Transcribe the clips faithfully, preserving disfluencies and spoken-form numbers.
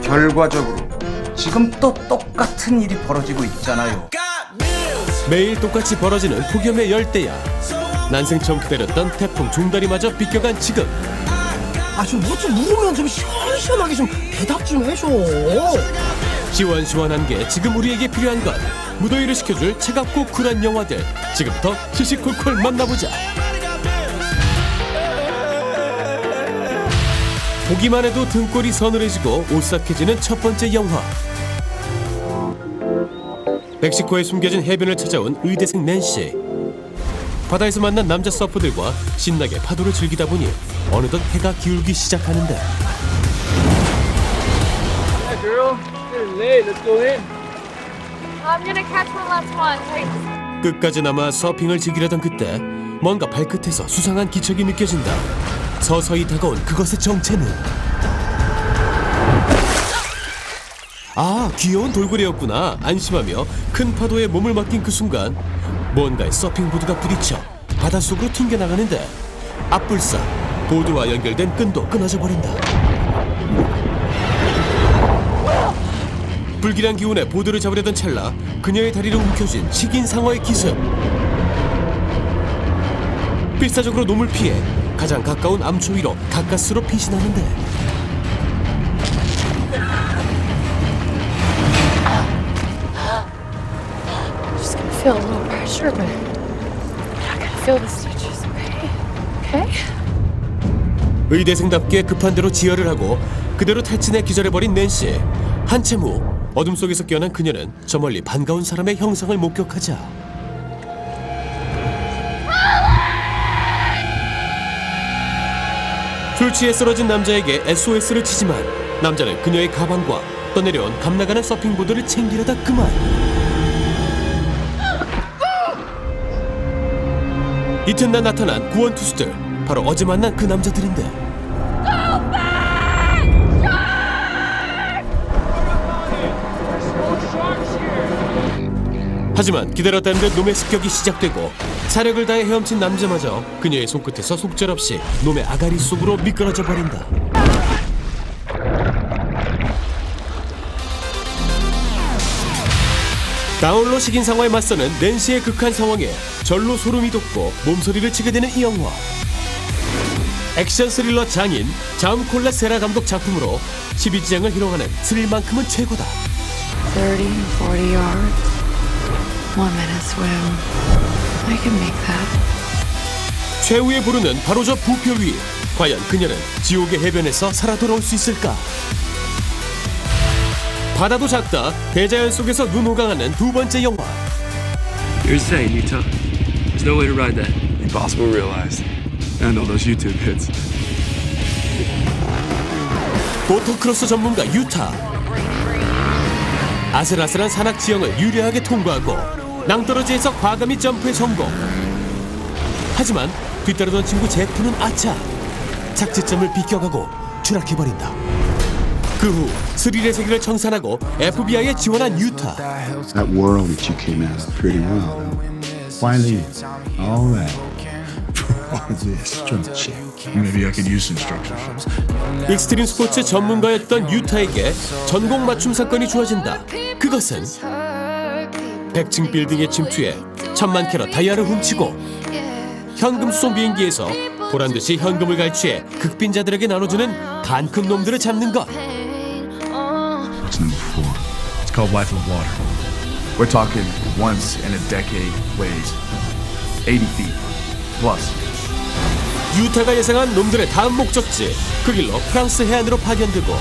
결과적으로 지금 또 똑같은 일이 벌어지고 있잖아요. 매일 똑같이 벌어지는 폭염의 열대야. 난생 처음 기다렸던 태풍 종다리마저 비껴간 지금. 아, 좀 뭐 좀 물으면 좀 시원시원하게 좀 대답 좀 해줘. 시원시원한 게 지금 우리에게 필요한 것. 무더위를 식혀줄 차갑고 쿨한 영화들. 지금부터 시시콜콜 만나보자. 보기만 해도 등골이 서늘해지고 오싹해지는 첫 번째 영화. 멕시코에 숨겨진 해변을 찾아온 의대생 낸시. 바다에서 만난 남자 서퍼들과 신나게 파도를 즐기다 보니 어느덧 해가 기울기 시작하는데. Yeah, girl. It's late. Let's go in. I'm gonna catch the last one. Wait. 끝까지 남아 서핑을 즐기려던 그때 뭔가 발끝에서 수상한 기척이 느껴진다. 서서히 다가온 그것의 정체는 아, 귀여운 돌고래였구나. 안심하며 큰 파도에 몸을 맡긴 그 순간 뭔가에 서핑보드가 부딪혀 바닷속으로 튕겨나가는데 앞불싸 보드와 연결된 끈도 끊어져 버린다. 불길한 기운에 보드를 잡으려던 찰나 그녀의 다리를 움켜쥔 식인상어의 기습. 필사적으로 놈을 피해 가장 가까운 암초 위로 가까스로 피신하는데 Feel a little pressure, but I can feel the stitches. Okay, okay. 의대생답게 급한 대로 지혈을 하고 그대로 탈진해 기절해버린 낸시. 한참 후 어둠 속에서 깨어난 그녀는 저 멀리 반가운 사람의 형상을 목격하자 술 취해 쓰러진 남자에게 에스오에스를 치지만 남자는 그녀의 가방과 떠내려온 감나가는 서핑보드를 챙기려다 그만. 이튿날 나타난 구원투수들, 바로 어제 만난 그 남자들인데 하지만 기다렸다는 듯 놈의 습격이 시작되고 사력을 다해 헤엄친 남자마저 그녀의 손끝에서 속절없이 놈의 아가리 속으로 미끄러져 버린다. 다운로 식인 상황에 맞서는 낸시의 극한 상황에 절로 소름이 돋고 몸소리를 치게 되는 이 영화. 액션 스릴러 장인 자움 콜레세라 감독 작품으로 십이 지장을 희롱하는 스릴만큼은 최고다. thirty, forty yards. One minute swim. I can make that. 최후의 보루는 바로 저 부표 위. 과연 그녀는 지옥의 해변에서 살아 돌아올 수 있을까? 바다도 작다. 대자연 속에서 눈호강하는 두 번째 영화. You're insane, Utah. There's no way to ride that. Impossible to realize. I know those YouTube hits. 모토크로스 전문가 유타. 아슬아슬한 산악 지형을 유리하게 통과하고 낭떠러지에서 과감히 점프에 성공. 하지만 뒤따르던 친구 제프는 아차. 착지점을 비껴가고 추락해버린다. 그 후 스릴의 세계를 청산하고 에프비아이에 지원한 유타. That world that you came out of pretty well. Why leave? All that for all this structure. Maybe I could use some structure. 익스트림 스포츠 전문가였던 유타에게 전공 맞춤 사건이 주어진다. 그것은 백 층 빌딩에 침투해 천만 캐럿 다이아를 훔치고 현금 수송 비행기에서 보란듯이 현금을 갈취해 극빈자들에게 나눠주는 단큰 놈들을 잡는 것. What's number four? It's called Life of Water. We're talking once in a decade waves. eighty feet plus. 유타가 예상한 놈들의 다음 목적지, 그 길로 프랑스 해안으로 파견되고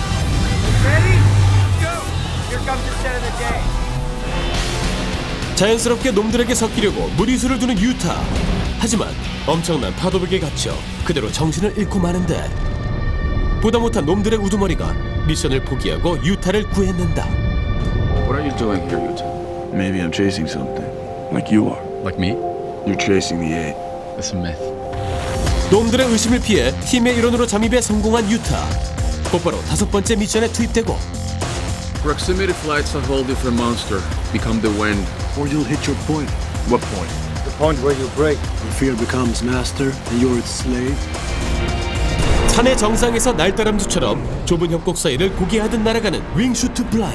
자연스럽게 놈들에게 섞이려고 무리수를 두는 유타. 하지만 엄청난 파도벽에 갇혀 그대로 정신을 잃고 마는데 보다 못한 놈들의 우두머리가 미션을 포기하고 유타를 구해낸다. What are you doing here, Utah? Maybe I'm chasing something. Like you are. Like me? You're chasing the eight. That's a myth. 놈들의 의심을 피해 팀의 일원으로 잠입에 성공한 유타. 곧바로 다섯 번째 미션에 투입되고 Proximity flight's a whole different monster. Become the wind. Or you'll hit your point. What point? The point where you break. Where fear becomes master and you're its slave. 산의 정상에서 날다람쥐처럼 좁은 협곡 사이를 고개하듯 날아가는 윙슈트 플라이.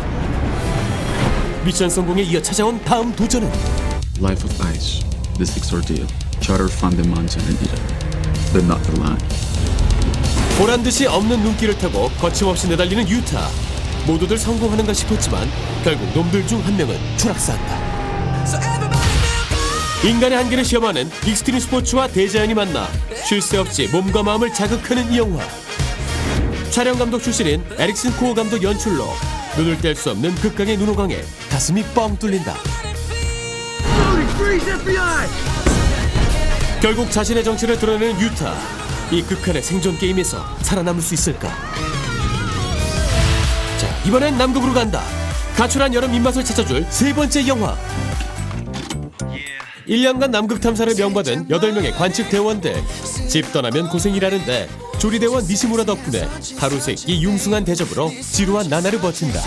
미션 성공에 이어 찾아온 다음 도전은 Life of ice. The sixth ordeal. Charter from the mountain and eat it. But not the line. 보란듯이 없는 눈길을 타고 거침없이 내달리는 유타. 모두들 성공하는가 싶었지만 결국 놈들 중 한 명은 추락사한다. 인간의 한계를 시험하는 익스트림 스포츠와 대자연이 만나 쉴 새 없이 몸과 마음을 자극하는 이 영화. 촬영 감독 출신인 에릭슨 코어 감독 연출로 눈을 뗄 수 없는 극강의 눈호강에 가슴이 뻥 뚫린다. 결국 자신의 정체를 드러내는 유타. 이 극한의 생존 게임에서 살아남을 수 있을까? 자, 이번엔 남극으로 간다. 가출한 여름 입맛을 찾아줄 세 번째 영화. 일 년간 남극 탐사를 명받은 여덟 명의 관측 대원들. 집 떠나면 고생이라는데 조리대원 니시무라 덕분에 하루 세끼 융숭한 대접으로 지루한 나날을 버틴다.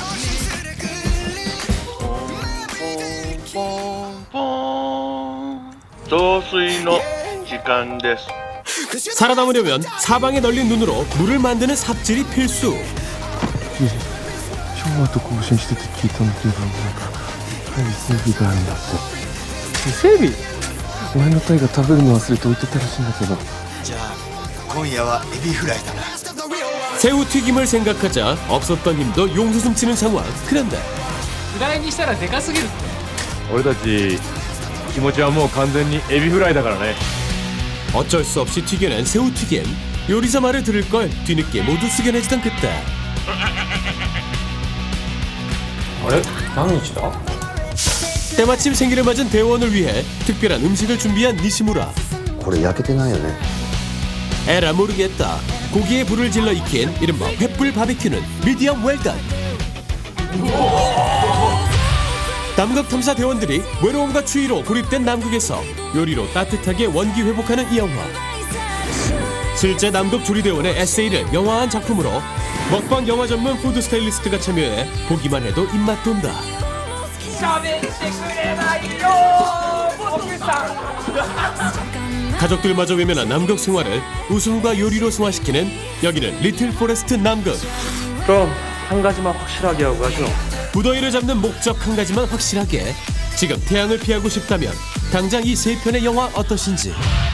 살아남으려면 사방에 널린 눈으로 물을 만드는 삽질이 필수. 昭和と更新してて聞いたんだけど、なんか伊勢海老があるんだって。伊勢海老？前のタイが食べるの忘れて置いてたらしいんだけど。じゃあ今夜はエビフライだな。 새우 튀김을 생각하자 없었던 힘도 용솟음치는 상황. 그런데 フライにしたらでかすぎる。 俺たち気持ちはもう完全にエビフライだからね。 어쩔 수 없이 튀겨낸 새우튀김. 요리사 말을 들을 걸 뒤늦게 모두 숙연해지던 그때. 아래?何日だ? 때마침 생일을 맞은 대원을 위해 특별한 음식을 준비한 니시무라. これ焼けてないよね. 에라 모르겠다. 고기에 불을 질러 익힌 이른바 횃불 바비큐는 미디엄 웰던. 남극 탐사 대원들이 외로움과 추위로 고립된 남극에서 요리로 따뜻하게 원기 회복하는 이 영화. 실제 남극 조리대원의 에세이를 영화한 작품으로 먹방 영화 전문 푸드 스타일리스트가 참여해 보기만 해도 입맛 돈다. 가족들마저 외면한 남극 생활을 웃음과 요리로 승화시키는 여기는 리틀 포레스트 남극. 그럼 한 가지만 확실하게 하고 가죠. 무더위를 잡는 목적 한 가지만 확실하게. 지금 태양을 피하고 싶다면 당장 이 세 편의 영화 어떠신지.